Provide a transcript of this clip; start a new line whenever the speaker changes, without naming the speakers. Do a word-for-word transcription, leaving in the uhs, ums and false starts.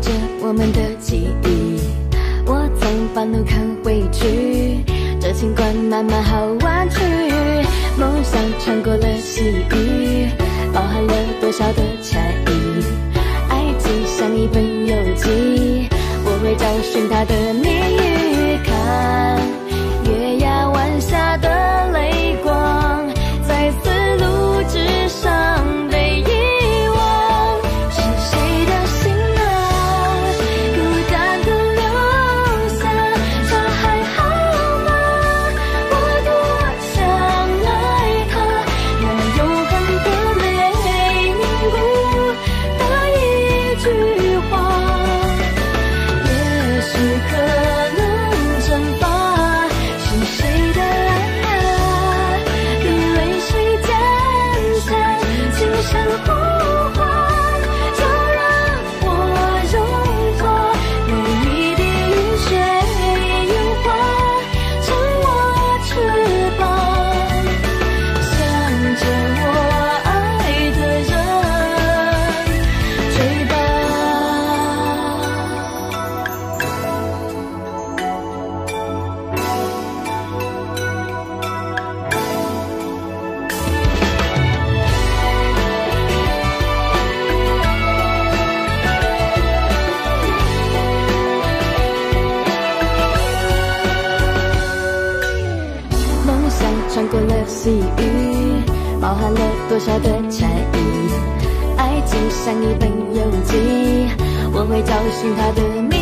着我们的记忆。我从半路看回去，这情关慢慢好弯曲。梦想穿过了细雨，包含了多少的禅意。爱情像一本游记，我会找寻它的谜语。看月牙湾下的泪光，在丝路之上被遗忘。是谁的心啊，孤单的留下，他还好吗？我多想爱他，那永恒的泪凝固的一句话，也许可能蒸发。是谁的爱啊，比泪水渐残，轻声呼唤，就让我融化。每一滴雨水融化成我翅膀，向着我爱的人追吧。梦想穿过了细雨，包含了多少的禅意。爱情像一本游记，我会找寻它的谜